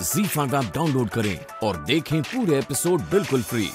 ZEE5 app download करें और देखें पूरे एपिसोड बिल्कुल फ्री।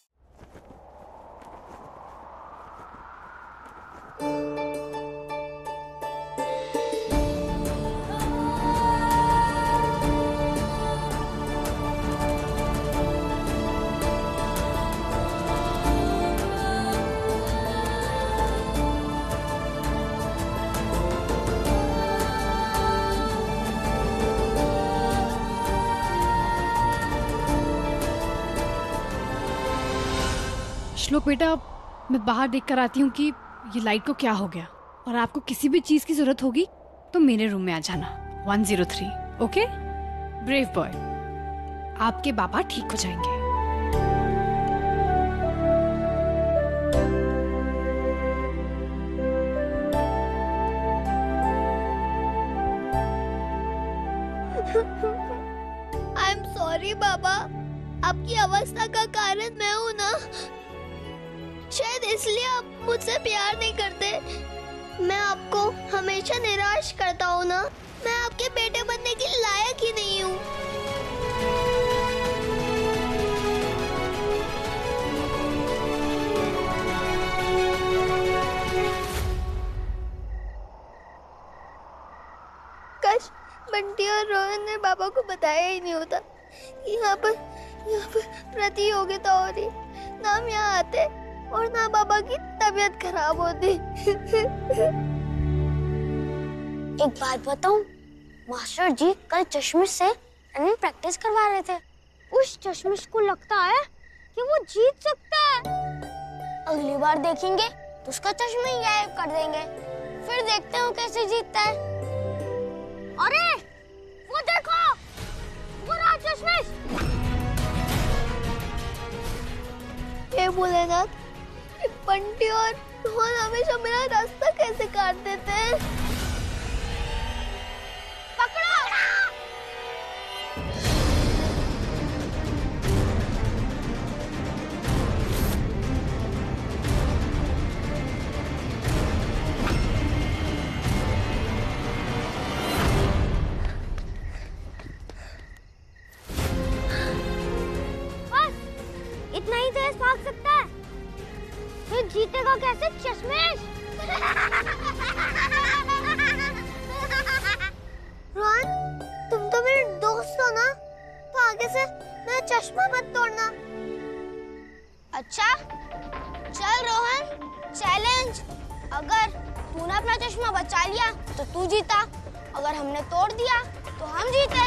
श्लोक बेटा, मैं बाहर देख कर आती हूँ कि ये लाइट को क्या हो गया, और आपको किसी भी चीज की जरूरत होगी तो मेरे रूम में आ जाना। 103। ओके? ब्रेव बॉय, आपके बाबा ठीक हो जाएंगे। आई एम सॉरी बाबा, आपकी अवस्था का कारण मैं हूँ ना, शायद इसलिए आप मुझसे प्यार नहीं करते। मैं आपको हमेशा निराश करता हूँ ना, मैं आपके बेटे बनने के लायक ही नहीं हूँ। काश बंटी और रोहन ने पापा को बताया ही नहीं होता। यहाँ पर प्रतियोगिता हो रही, नाम यहाँ आते और ना पापा की तबीयत खराब होती। एक बात बताऊं, मास्टर जी कल चश्मिश से रनिंग प्रैक्टिस करवा रहे थे। उस चश्मिश को लगता है कि वो जीत सकता है। अगली बार देखेंगे तो उसका चश्मा ही गायब कर देंगे, फिर देखते हैं वो कैसे जीतता है। अरे वो देखो, वो रहा चश्मिश। हे भोलेनाथ, बंटी और रोहन हमेशा मेरा रास्ता कैसे काट देते हैं। पकड़ो! बस इतना ही तेज भाग सकता है, फिर जीतेगा कैसे चश्मिश? रोहन, तुम तो मेरे दोस्त हो ना, तो आगे से मेरा चश्मा मत तोड़ना। अच्छा चल रोहन, चैलेंज। अगर तूने अपना चश्मा बचा लिया तो तू जीता, अगर हमने तोड़ दिया तो हम जीते।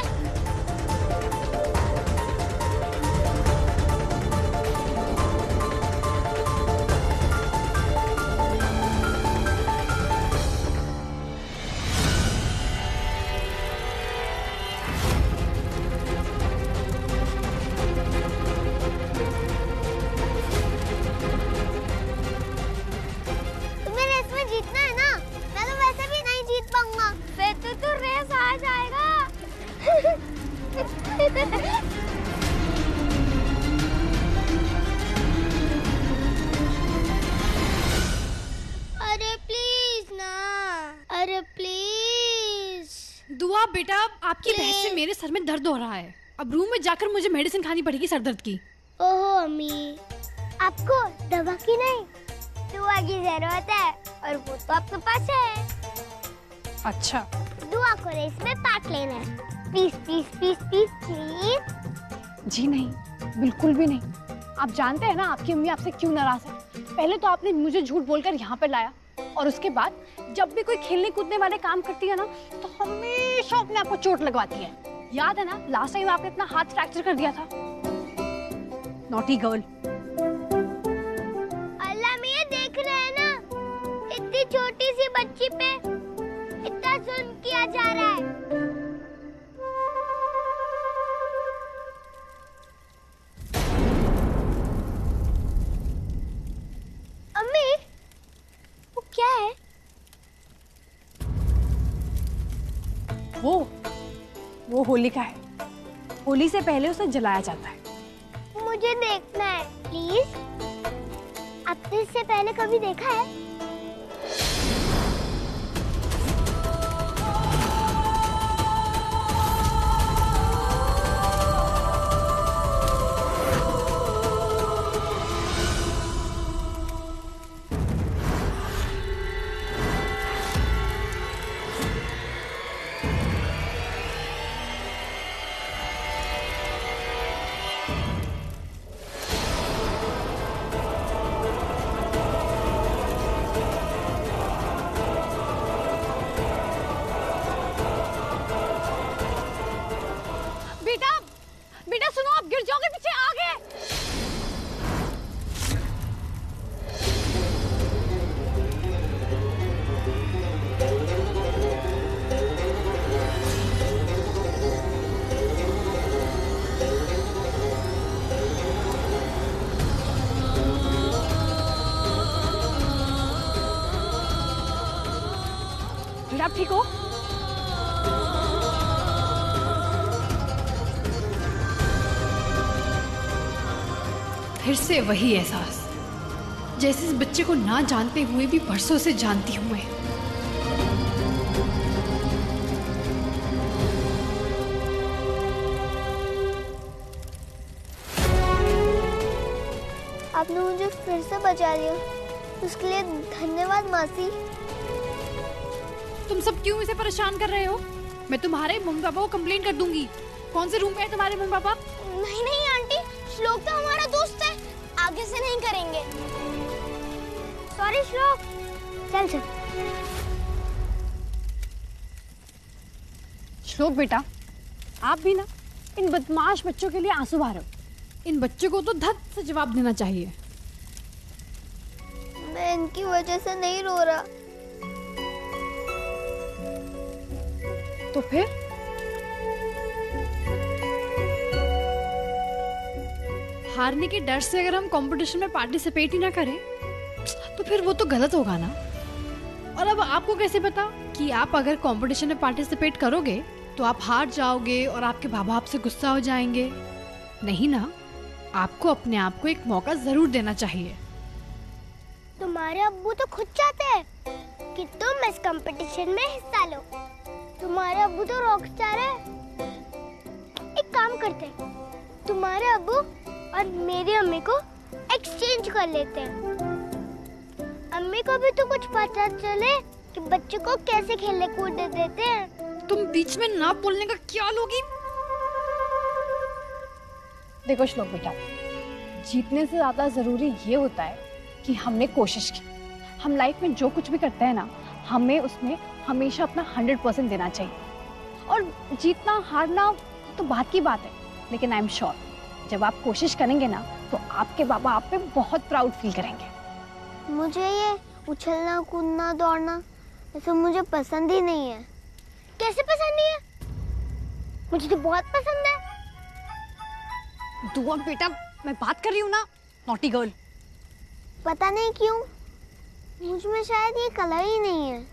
अरे प्लीज ना, अरे प्लीज। दुआ बेटा, आपकी बहस से मेरे सर में दर्द हो रहा है। अब रूम में जाकर मुझे मेडिसिन खानी पड़ेगी सर दर्द की। ओहो अम्मी, आपको दवा की नहीं, दुआ की जरूरत है, और वो तो आपके पास है। अच्छा, दुआ को रेस में पार्ट लेना है। Please please please please please. जी नहीं, बिल्कुल भी नहीं। आप जानते हैं ना आपकी अम्मी आपसे क्यों नाराज है। पहले तो आपने मुझे झूठ बोलकर यहाँ पर लाया, और उसके बाद जब भी कोई खेलने कूदने वाले काम करती है ना, तो हमेशा अपने आप को चोट लगवाती है। याद है ना, लास्ट टाइम आपने अपना हाथ फ्रैक्चर कर दिया था। Naughty girl. अल्लाह मियां देख रहे हैं ना, इतनी छोटी सी बच्ची पे इतना जुल्म किया जा रहा है। अम्मी, वो क्या है? वो होलिका है। होली से पहले उसे जलाया जाता है। मुझे देखना है प्लीज। आपने इससे पहले कभी देखा है? आप ठीक हो? फिर से वही एहसास, जैसे इस बच्चे को ना जानते हुए भी बरसों से जानती हूँ मैं। आपने मुझे फिर से बचा लिया, उसके लिए धन्यवाद मासी। तुम सब क्यों इसे परेशान कर रहे हो? मैं तुम्हारे मम्मी पापा को कंप्लेन कर दूंगी। कौन से रूम में है तुम्हारे मम्मी पापा? नहीं नहीं आंटी, श्लोक तो हमारा दोस्त है, आगे से नहीं करेंगे। सॉरी श्लोक। चल चल। श्लोक बेटा, आप भी ना इन बदमाश बच्चों के लिए आंसू बहा रहे हो। इन बच्चों को तो धत से जवाब देना चाहिए। मैं इनकी वजह से नहीं रो रहा। तो फिर? हारने के डर से अगर हम कंपटीशन में पार्टिसिपेट ही ना करें तो फिर वो तो गलत होगा ना। और अब आपको कैसे पता कि आप अगर कंपटीशन में पार्टिसिपेट करोगे तो आप हार जाओगे और आपके बाबा आपसे गुस्सा हो जाएंगे? नहीं ना, आपको अपने आप को एक मौका जरूर देना चाहिए। तुम्हारे अब्बू तो खुद चाहते हैं कि तुम इस कंपटीशन में हिस्सा लो। तुम्हारे अब्बू तो रॉकस्टार है। एक काम करते हैं, तुम्हारे अब्बू और मेरी अम्मी को एक्सचेंज कर लेते हैं। अम्मी को भी तो कुछ पता चले कि बच्चे को कैसे खेलने कूदने देते हैं। तुम बीच में ना बोलने का क्या लोगी? देखो श्लोक बेटा, जीतने से ज्यादा जरूरी ये होता है कि हमने कोशिश की। हम लाइफ में जो कुछ भी करते हैं ना, हमें उसमें हमेशा अपना 100% देना चाहिए। और जीतना हारना तो बात की बात है, लेकिन आई एम श्योर जब आप कोशिश करेंगे ना तो आपके बाबा आप पे बहुत प्राउड फील करेंगे। मुझे ये उछलना कूदना दौड़ना ऐसे मुझे पसंद ही नहीं है। कैसे पसंद नहीं है? मुझे तो बहुत पसंद है। दुआ बेटा, मैं बात कर रही हूँ ना, नॉटी गर्ल। पता नहीं क्यों मुझ में शायद ये कला ही नहीं है।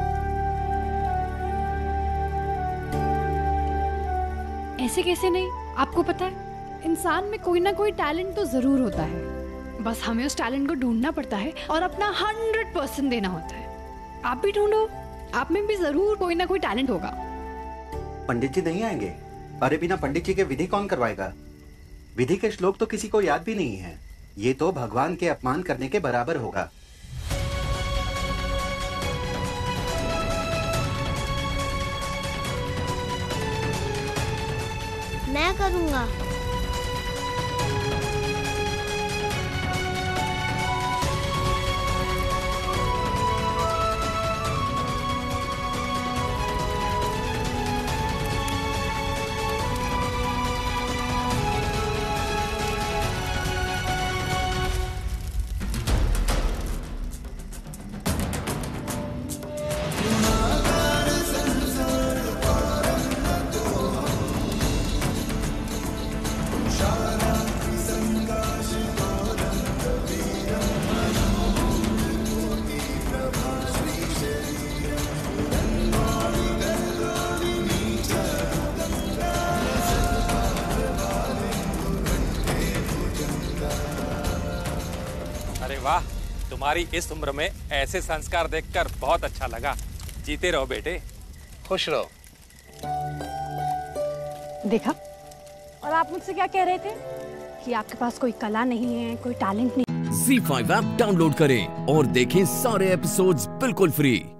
ऐसे कैसे नहीं? आपको पता है इंसान में कोई ना कोई टैलेंट तो जरूर होता है, बस हमें उस टैलेंट को ढूंढना पड़ता है और अपना 100% देना होता है। आप भी ढूंढो, आप में भी जरूर कोई ना कोई टैलेंट होगा। पंडित जी नहीं आएंगे? अरे बिना पंडित जी के विधि कौन करवाएगा? विधि के श्लोक तो किसी को याद भी नहीं है। ये तो भगवान के अपमान करने के बराबर होगा। मैं करूंगा। अरे वाह, तुम्हारी इस उम्र में ऐसे संस्कार देखकर बहुत अच्छा लगा। जीते रहो बेटे। खुश रहो। देखा? और आप मुझसे क्या कह रहे थे कि आपके पास कोई कला नहीं है, कोई टैलेंट नहीं। ZEE5 ऐप डाउनलोड करें और देखें सारे एपिसोड्स बिल्कुल फ्री।